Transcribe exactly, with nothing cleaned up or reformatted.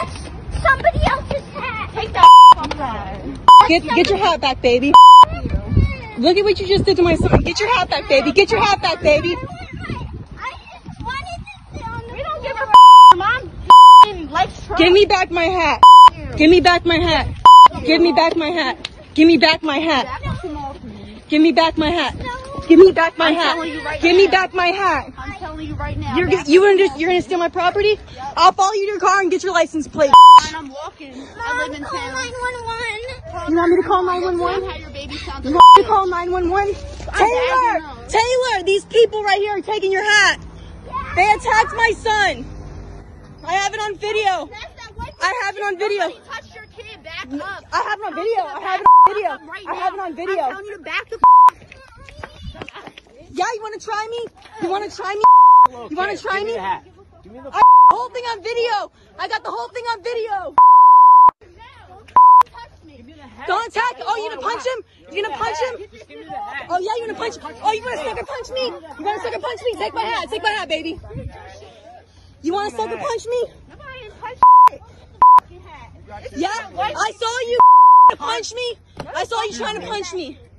That's somebody else's hat. Take that off that. Get, get your hat back, baby. Look at what you just did to my son. Get your hat back, baby. Get your hat back, baby. I just wanted to sit on the We don't give a mom likes trucks. Give me back my hat. Give me back my hat. Give me back my hat. Give me back my hat. Give me back my hat. Give me back my hat. Give me back my hat. I'm telling you right now. You're gonna, you gonna just, you're gonna steal my property? I'll follow you to your car and get your license plate. And I'm walking. I live in call town. nine one one. You want me to call nine one one? How your baby sounds. You want me to call nine one one? Taylor! Taylor! These people right here are taking your hat. They attacked my son. I have it on video. I have it on video. Touch your kid. Back up. I have it on video. I have it on video. I have it on video. I'm telling you to back the Yeah, you want to try me? You want to try me? You want to try me? I got the whole thing on video. I got the whole thing on video. Don't attack. Oh, you gonna punch him? You gonna punch him? Oh yeah, you gonna punch? Oh, you wanna sucker punch me? You wanna sucker punch me? Take my hat. Take my hat, baby. You wanna sucker punch me? Yeah, I saw you punch me. I saw you trying to punch me.